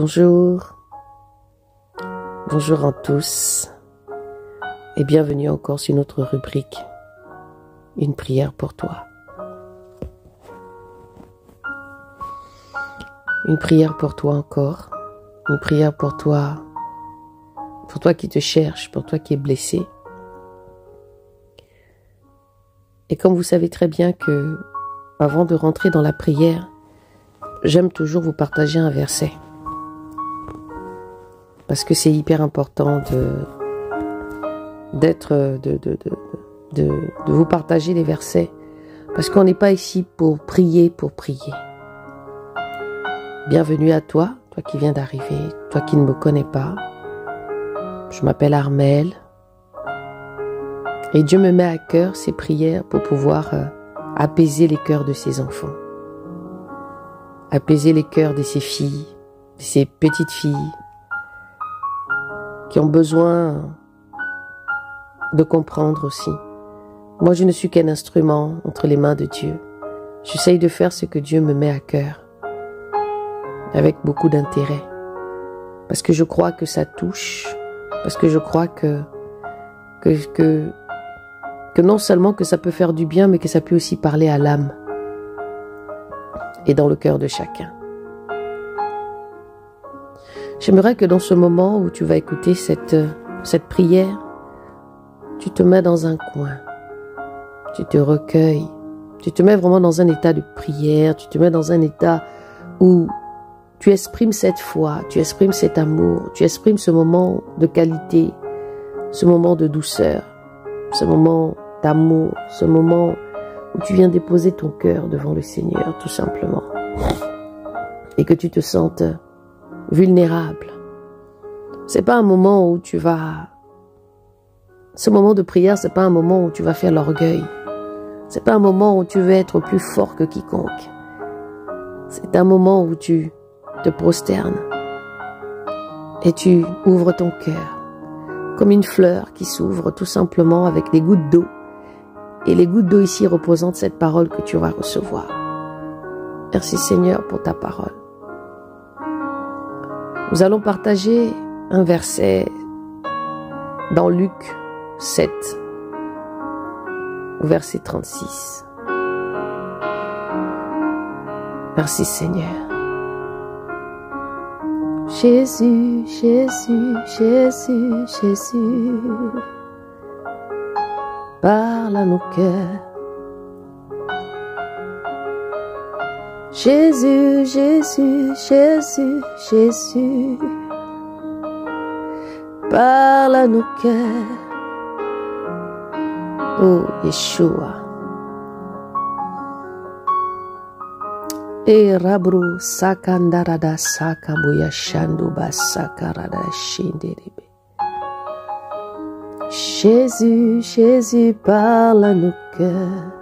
Bonjour, bonjour à tous et bienvenue encore sur notre rubrique Une prière pour toi. Une prière pour toi encore, une prière pour toi qui te cherche, pour toi qui es blessé. Et comme vous savez très bien que avant de rentrer dans la prière, j'aime toujours vous partager un verset. Parce que c'est hyper important de vous partager les versets. Parce qu'on n'est pas ici pour prier pour prier. Bienvenue à toi, toi qui viens d'arriver, toi qui ne me connais pas. Je m'appelle Armelle. Et Dieu me met à cœur ces prières pour pouvoir apaiser les cœurs de ses enfants. Apaiser les cœurs de ses filles, de ses petites filles, qui ont besoin de comprendre aussi. Moi, je ne suis qu'un instrument entre les mains de Dieu. J'essaye de faire ce que Dieu me met à cœur, avec beaucoup d'intérêt, parce que je crois que ça touche, parce que je crois que non seulement que ça peut faire du bien, mais que ça peut aussi parler à l'âme et dans le cœur de chacun. J'aimerais que dans ce moment où tu vas écouter cette prière, tu te mets dans un coin, tu te recueilles, tu te mets vraiment dans un état de prière, tu te mets dans un état où tu exprimes cette foi, tu exprimes cet amour, tu exprimes ce moment de qualité, ce moment de douceur, ce moment d'amour, ce moment où tu viens déposer ton cœur devant le Seigneur, tout simplement. Et que tu te sentes vulnérable. C'est pas un moment où tu vas... Ce moment de prière, c'est pas un moment où tu vas faire l'orgueil. C'est pas un moment où tu veux être plus fort que quiconque. C'est un moment où tu te prosternes et tu ouvres ton cœur comme une fleur qui s'ouvre tout simplement avec des gouttes d'eau. Et les gouttes d'eau ici représentent cette parole que tu vas recevoir. Merci Seigneur pour ta parole. Nous allons partager un verset dans Luc 7, au verset 36. Merci Seigneur. Jésus, Jésus, Jésus, Jésus, parle à nos cœurs. Jésus, Jésus, Jésus, Jésus, parle à nos cœurs. Oh, Yeshua. E rabru sakandarada sakabuya shanduba sakarada shinderebe. Jésus, Jésus, parle à nos cœurs.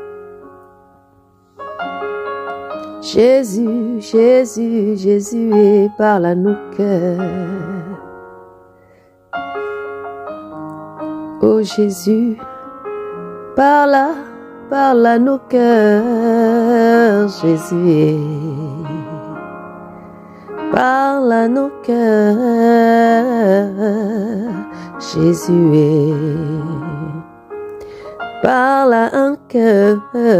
Jésus, Jésus, Jésus, parle à nos cœurs. Oh Jésus, parle à nos cœurs, Jésus. Parle à nos cœurs, Jésus. Parle à un cœur,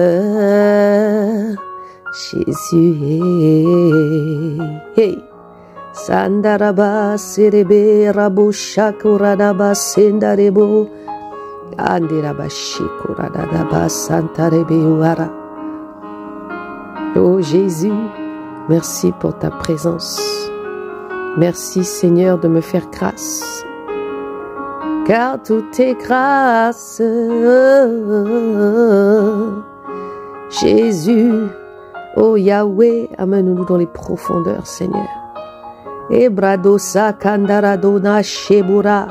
Jésus. Hey. Sandaraba serebe rabo shakuradaba sendarebo andiraba shikuradaba santarebe wara. Oh Jésus, merci pour ta présence. Merci Seigneur de me faire grâce, car tout est grâce. Jésus, oh Yahweh, amène-nous dans les profondeurs, Seigneur. Ebrado sakandarado na shebura.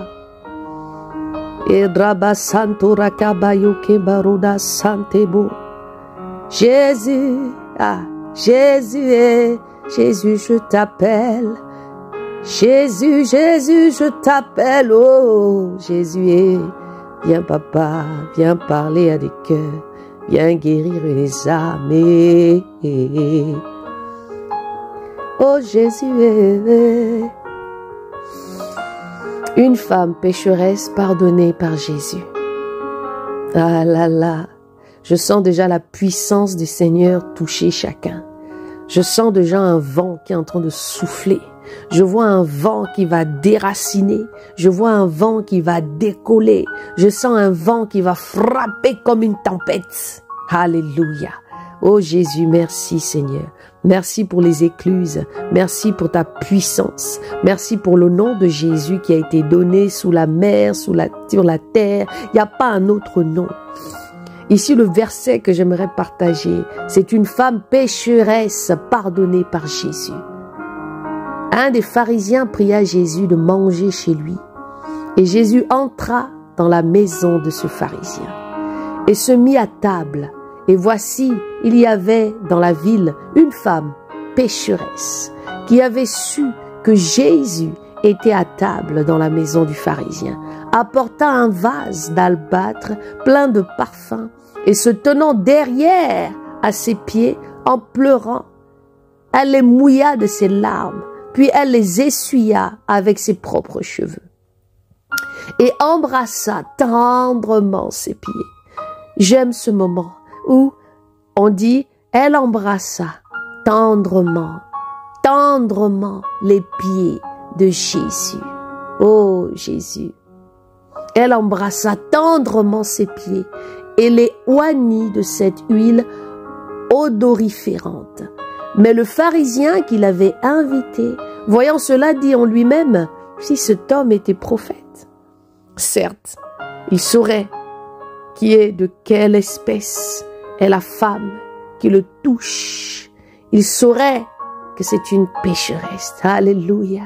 Edraba santo rakabayo kebaruda santebo. Jésus, ah, Jésus, Jésus, je t'appelle. Jésus, Jésus, je t'appelle. Oh, Jésus, viens papa, viens parler à des cœurs. Viens guérir les âmes. Oh Jésus, une femme pécheresse pardonnée par Jésus. Ah là là, je sens déjà la puissance du Seigneur toucher chacun. Je sens déjà un vent qui est en train de souffler. Je vois un vent qui va déraciner. Je vois un vent qui va décoller. Je sens un vent qui va frapper comme une tempête. Alléluia. Oh Jésus, merci Seigneur. Merci pour les écluses. Merci pour ta puissance. Merci pour le nom de Jésus qui a été donné sous la mer, sur la terre. Il n'y a pas un autre nom. Ici, le verset que j'aimerais partager, c'est une femme pécheresse pardonnée par Jésus. Un des pharisiens pria Jésus de manger chez lui. Et Jésus entra dans la maison de ce pharisien et se mit à table. Et voici, il y avait dans la ville une femme pécheresse qui avait su que Jésus était à table dans la maison du pharisien, apporta un vase d'albâtre plein de parfums et se tenant derrière à ses pieds en pleurant, elle les mouilla de ses larmes, puis elle les essuya avec ses propres cheveux et embrassa tendrement ses pieds. J'aime ce moment où on dit, elle embrassa tendrement les pieds de Jésus. Oh Jésus. Elle embrassa tendrement ses pieds et les oignit de cette huile odoriférante. Mais le pharisien qui l'avait invité, voyant cela, dit en lui-même, si cet homme était prophète. Certes, il saurait qui est de quelle espèce est la femme qui le touche. Il saurait que c'est une pécheresse. Alléluia.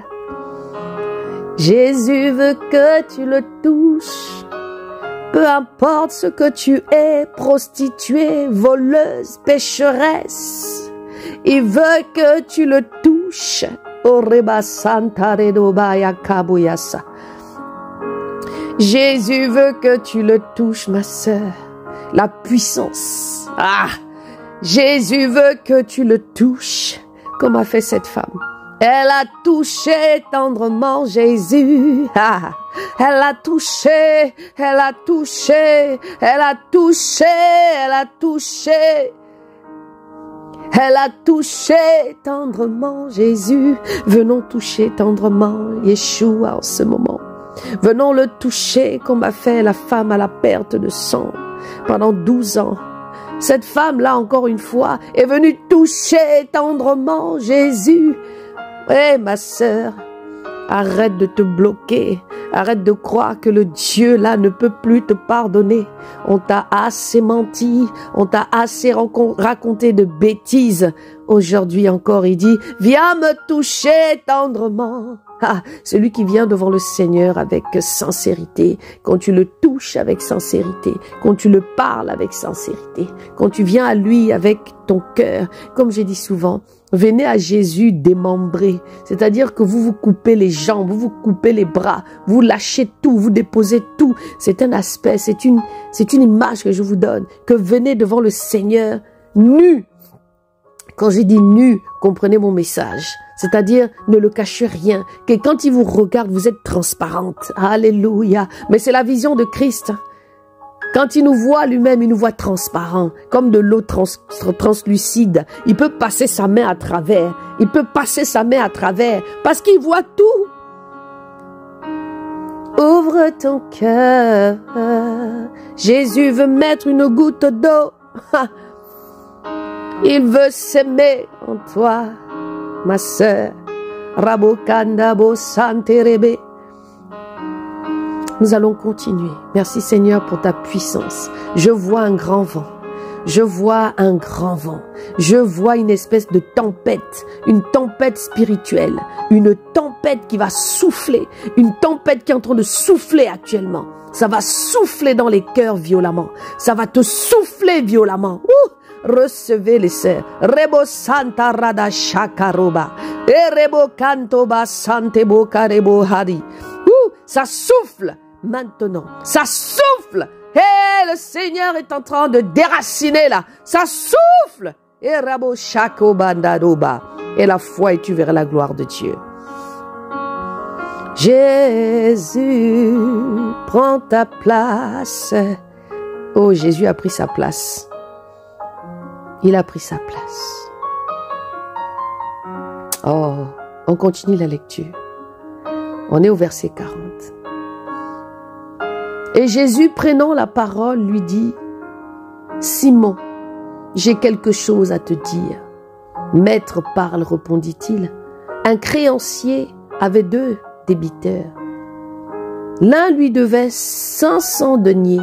Jésus veut que tu le touches. Peu importe ce que tu es, prostituée, voleuse, pécheresse. Il veut que tu le touches. Jésus veut que tu le touches, ma sœur. La puissance. Jésus veut que tu le touches, comme a fait cette femme. Elle a touché tendrement Jésus. Elle a touché, elle a touché, elle a touché, elle a touché. Elle a touché tendrement Jésus. Venons toucher tendrement Yeshua en ce moment. Venons le toucher comme a fait la femme à la perte de sang pendant 12 ans. Cette femme-là, encore une fois, est venue toucher tendrement Jésus. Eh, ma sœur, arrête de te bloquer. Arrête de croire que le Dieu là ne peut plus te pardonner. On t'a assez menti, on t'a assez raconté de bêtises. Aujourd'hui encore, il dit, viens me toucher tendrement. Celui qui vient devant le Seigneur avec sincérité, quand tu le touches avec sincérité, quand tu le parles avec sincérité, quand tu viens à lui avec ton cœur, comme j'ai dit souvent, venez à Jésus démembré, c'est-à-dire que vous vous coupez les jambes, vous vous coupez les bras, vous lâchez tout, vous déposez tout. C'est un aspect, c'est une image que je vous donne, que venez devant le Seigneur nu. Quand j'ai dit nu, comprenez mon message. C'est-à-dire, ne le cachez rien, que quand il vous regarde, vous êtes transparente. Alléluia. Mais c'est la vision de Christ. Quand il nous voit lui-même, il nous voit transparent, comme de l'eau translucide. Il peut passer sa main à travers. Il peut passer sa main à travers, parce qu'il voit tout. Ouvre ton cœur. Jésus veut mettre une goutte d'eau. Il veut s'aimer en toi. Ma sœur, Rabokandabo Santerebe. Nous allons continuer. Merci Seigneur pour ta puissance. Je vois un grand vent. Je vois un grand vent. Je vois une espèce de tempête, une tempête spirituelle, une tempête qui va souffler, une tempête qui est en train de souffler actuellement. Ça va souffler dans les cœurs violemment. Ça va te souffler violemment. Recevez les sœurs. Rebo Santa Rada Shakaroba. Et Rebo Kantoba Sante Bokarebo Hari. Ça souffle maintenant. Ça souffle. Et le Seigneur est en train de déraciner là. Ça souffle. Et rabo shako bandadoba. Et la foi et tu verras la gloire de Dieu. Jésus, prends ta place. Oh, Jésus a pris sa place. Il a pris sa place. Oh, on continue la lecture. On est au verset 40. Et Jésus, prenant la parole, lui dit, « Simon, j'ai quelque chose à te dire. » « Maître, parle, répondit-il. Un créancier avait 2 débiteurs. L'un lui devait 500 deniers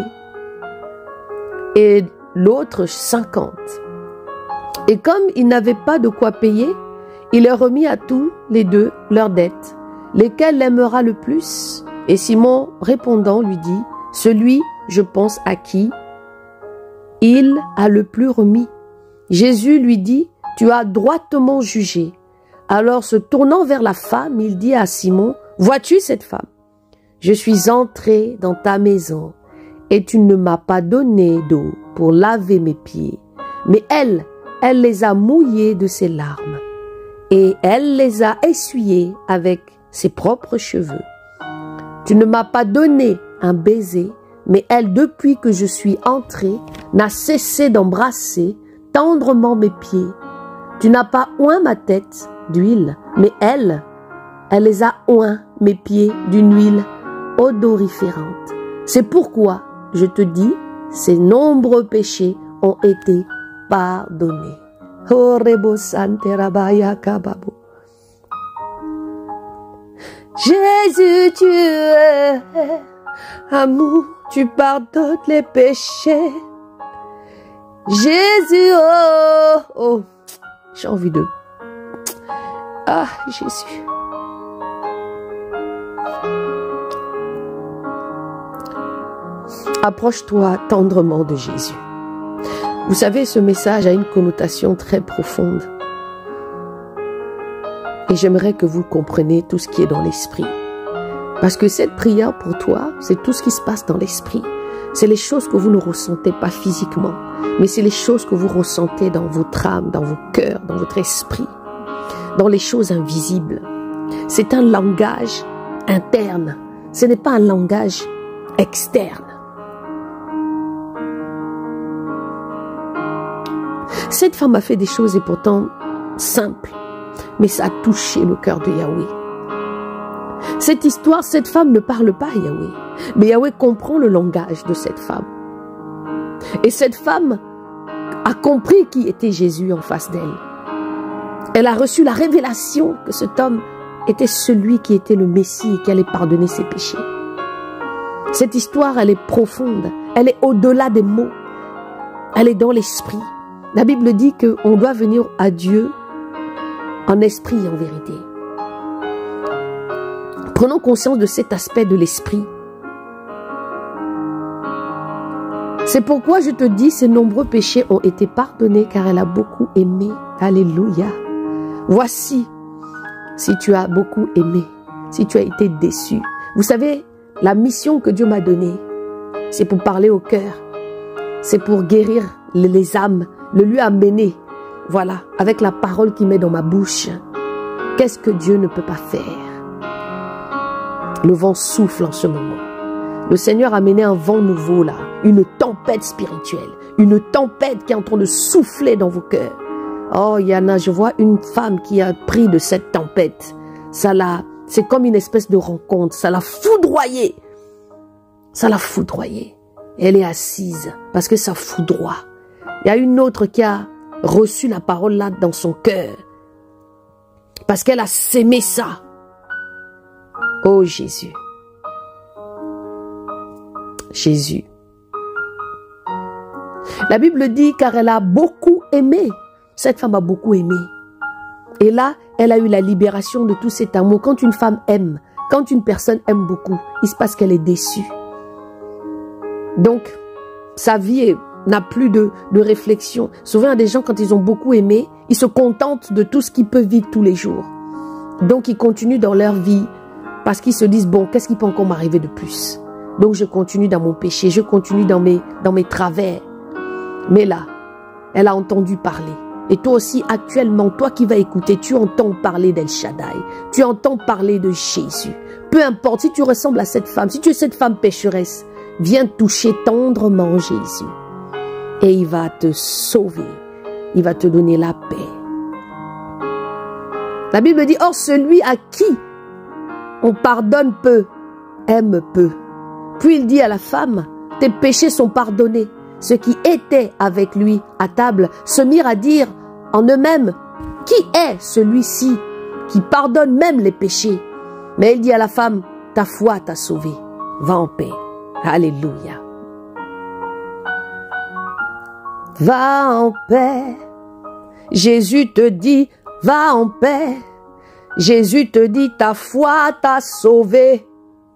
et l'autre 50. Et comme il n'avait pas de quoi payer, il leur remit à tous les 2 leurs dettes. Lesquels l'aimera le plus? Et Simon, répondant, lui dit, « Celui, je pense, à qui il a le plus remis. » Jésus lui dit, « Tu as droitement jugé. » Alors, se tournant vers la femme, il dit à Simon, « Vois-tu cette femme? Je suis entré dans ta maison et tu ne m'as pas donné d'eau pour laver mes pieds. Mais elle les a mouillés de ses larmes et elle les a essuyés avec ses propres cheveux. Tu ne m'as pas donné un baiser, mais elle, depuis que je suis entré, n'a cessé d'embrasser tendrement mes pieds. Tu n'as pas oint ma tête d'huile, mais elle les a oint mes pieds d'une huile odoriférante. C'est pourquoi, je te dis, ses nombreux péchés ont été pardonnés. Jésus, tu es amour, tu pardonnes les péchés. Jésus, oh, oh, j'ai envie de... Ah, Jésus. Approche-toi tendrement de Jésus. Vous savez, ce message a une connotation très profonde. Et j'aimerais que vous compreniez tout ce qui est dans l'esprit. Parce que cette prière pour toi, c'est tout ce qui se passe dans l'esprit. C'est les choses que vous ne ressentez pas physiquement, mais c'est les choses que vous ressentez dans votre âme, dans vos cœurs, dans votre esprit, dans les choses invisibles. C'est un langage interne, ce n'est pas un langage externe. Cette femme a fait des choses et pourtant simples, mais ça a touché le cœur de Yahweh. Cette histoire, cette femme ne parle pas à Yahweh, mais Yahweh comprend le langage de cette femme. Et cette femme a compris qui était Jésus en face d'elle. Elle a reçu la révélation que cet homme était celui qui était le Messie et qui allait pardonner ses péchés. Cette histoire, elle est profonde, elle est au-delà des mots, elle est dans l'esprit. La Bible dit qu'on doit venir à Dieu en esprit et en vérité. Prenons conscience de cet aspect de l'esprit. C'est pourquoi je te dis, ses nombreux péchés ont été pardonnés car elle a beaucoup aimé. Alléluia. Voici, si tu as beaucoup aimé, si tu as été déçu. Vous savez, la mission que Dieu m'a donnée, c'est pour parler au cœur. C'est pour guérir les âmes, le lui amener, voilà, avec la parole qu'il met dans ma bouche. Qu'est-ce que Dieu ne peut pas faire? Le vent souffle en ce moment. Le Seigneur a mené un vent nouveau là, une tempête spirituelle, une tempête qui est en train de souffler dans vos cœurs. Oh Yana, je vois une femme qui a pris de cette tempête. C'est comme une espèce de rencontre, ça l'a foudroyée. Ça l'a foudroyée. Elle est assise parce que ça foudroie. Il y a une autre qui a reçu la parole là dans son cœur parce qu'elle a sémé ça. Oh Jésus. Jésus. La Bible dit car elle a beaucoup aimé. Cette femme a beaucoup aimé. Et là, elle a eu la libération de tout cet amour. Quand une femme aime, quand une personne aime beaucoup, il se passe qu'elle est déçue. Donc, sa vie n'a plus de réflexion. Souvent, il y a des gens, quand ils ont beaucoup aimé, ils se contentent de tout ce qu'ils peuvent vivre tous les jours. Donc, ils continuent dans leur vie parce qu'ils se disent, bon, qu'est-ce qui peut encore m'arriver de plus? Donc, je continue dans mon péché, je continue dans mes travers. Mais là, elle a entendu parler. Et toi aussi, actuellement, toi qui vas écouter, tu entends parler d'El Shaddai. Tu entends parler de Jésus. Peu importe, si tu ressembles à cette femme, si tu es cette femme pécheresse, viens toucher tendrement Jésus. Et il va te sauver. Il va te donner la paix. La Bible dit, or celui à qui on pardonne peu, aime peu. Puis il dit à la femme, tes péchés sont pardonnés. Ceux qui étaient avec lui à table se mirent à dire en eux-mêmes, qui est celui-ci qui pardonne même les péchés? Mais il dit à la femme, ta foi t'a sauvé, va en paix. Alléluia. Va en paix. Jésus te dit, va en paix. Jésus te dit, ta foi t'a sauvé.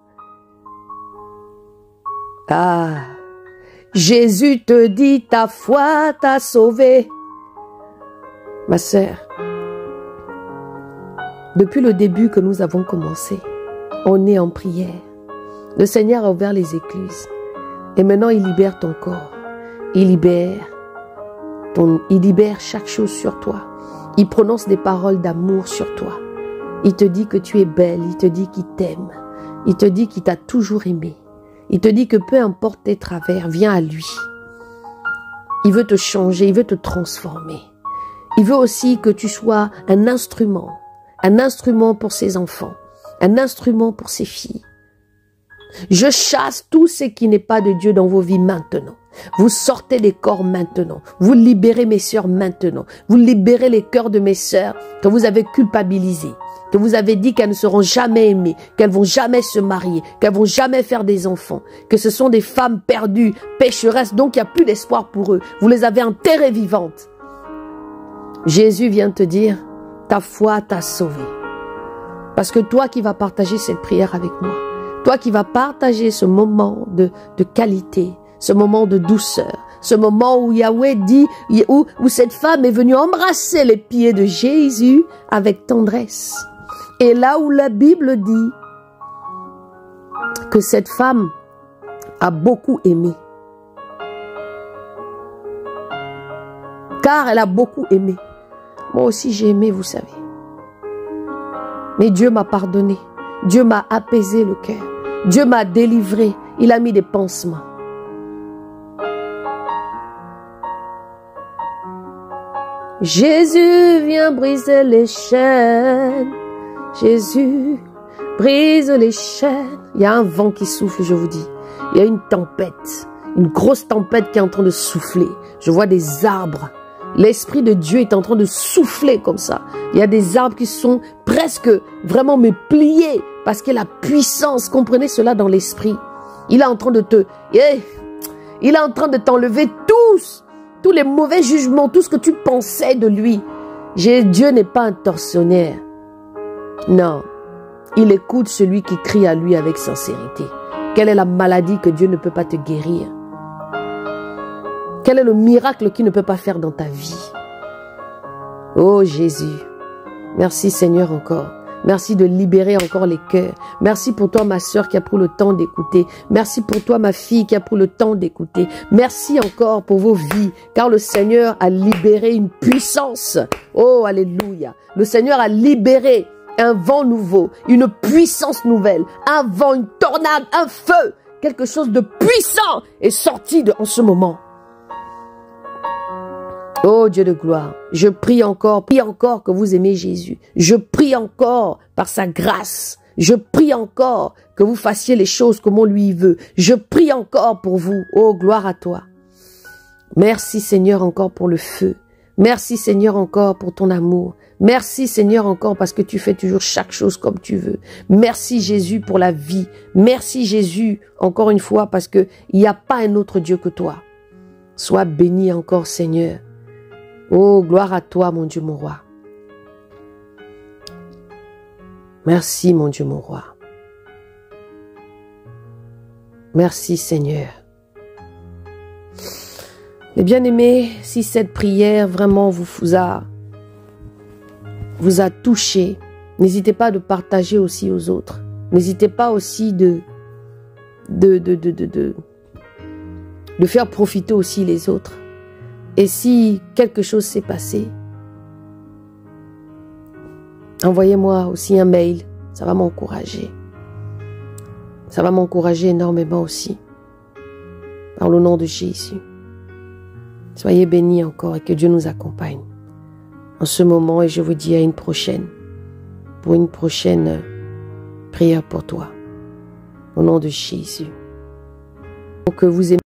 Ah, Jésus te dit, ta foi t'a sauvé. Ma sœur, depuis le début que nous avons commencé, on est en prière. Le Seigneur a ouvert les écluses. Et maintenant, il libère ton corps. Il libère chaque chose sur toi. Il prononce des paroles d'amour sur toi. Il te dit que tu es belle. Il te dit qu'il t'aime. Il te dit qu'il t'a toujours aimé. Il te dit que peu importe tes travers, viens à lui. Il veut te changer, il veut te transformer. Il veut aussi que tu sois un instrument pour ses enfants, un instrument pour ses filles. Je chasse tout ce qui n'est pas de Dieu dans vos vies maintenant. Vous sortez des corps maintenant. Vous libérez mes sœurs maintenant. Vous libérez les cœurs de mes sœurs que vous avez culpabilisées, que vous avez dit qu'elles ne seront jamais aimées, qu'elles vont jamais se marier, qu'elles vont jamais faire des enfants, que ce sont des femmes perdues, pécheresses, donc il n'y a plus d'espoir pour eux. Vous les avez enterrées vivantes. Jésus vient te dire, ta foi t'a sauvé. Parce que toi qui vas partager cette prière avec moi, toi qui vas partager ce moment de qualité, ce moment de douceur, ce moment où Yahweh dit, où cette femme est venue embrasser les pieds de Jésus avec tendresse. Et là où la Bible dit que cette femme a beaucoup aimé. Car elle a beaucoup aimé. Moi aussi j'ai aimé, vous savez. Mais Dieu m'a pardonné. Dieu m'a apaisé le cœur. Dieu m'a délivré. Il a mis des pansements. Jésus vient briser les chaînes. Jésus brise les chaînes. Il y a un vent qui souffle, je vous dis. Il y a une tempête. Une grosse tempête qui est en train de souffler. Je vois des arbres. L'Esprit de Dieu est en train de souffler comme ça. Il y a des arbres qui sont presque vraiment me pliés parce que la puissance, comprenez cela dans l'esprit. Il est en train de il est en train de t'enlever tous les mauvais jugements, tout ce que tu pensais de lui. Dieu n'est pas un tortionnaire. Non, il écoute celui qui crie à lui avec sincérité. Quelle est la maladie que Dieu ne peut pas te guérir? Quel est le miracle qu'il ne peut pas faire dans ta vie? Oh Jésus, merci Seigneur encore. Merci de libérer encore les cœurs. Merci pour toi ma sœur qui a pris le temps d'écouter. Merci pour toi ma fille qui a pris le temps d'écouter. Merci encore pour vos vies, car le Seigneur a libéré une puissance. Oh alléluia. Le Seigneur a libéré un vent nouveau, une puissance nouvelle, un vent, une tornade, un feu. Quelque chose de puissant est sorti en ce moment. Oh Dieu de gloire, je prie encore que vous aimez Jésus. Je prie encore par sa grâce. Je prie encore que vous fassiez les choses comme on lui veut. Je prie encore pour vous. Oh gloire à toi. Merci Seigneur encore pour le feu. Merci Seigneur encore pour ton amour. Merci Seigneur encore parce que tu fais toujours chaque chose comme tu veux. Merci Jésus pour la vie. Merci Jésus encore une fois parce que il n'y a pas un autre Dieu que toi. Sois béni encore Seigneur. Oh, gloire à toi, mon Dieu, mon roi. Merci, mon Dieu, mon roi. Merci, Seigneur. Les bien-aimés, si cette prière vraiment vous a touché, n'hésitez pas de partager aussi aux autres. N'hésitez pas aussi de faire profiter aussi les autres. Et si quelque chose s'est passé, Envoyez-moi aussi un mail, ça va m'encourager. Ça va m'encourager énormément aussi. Par le nom de Jésus. Soyez bénis encore et que Dieu nous accompagne en ce moment, et je vous dis à une prochaine, pour une prochaine prière pour toi. Au nom de Jésus. Pour que vous aimiez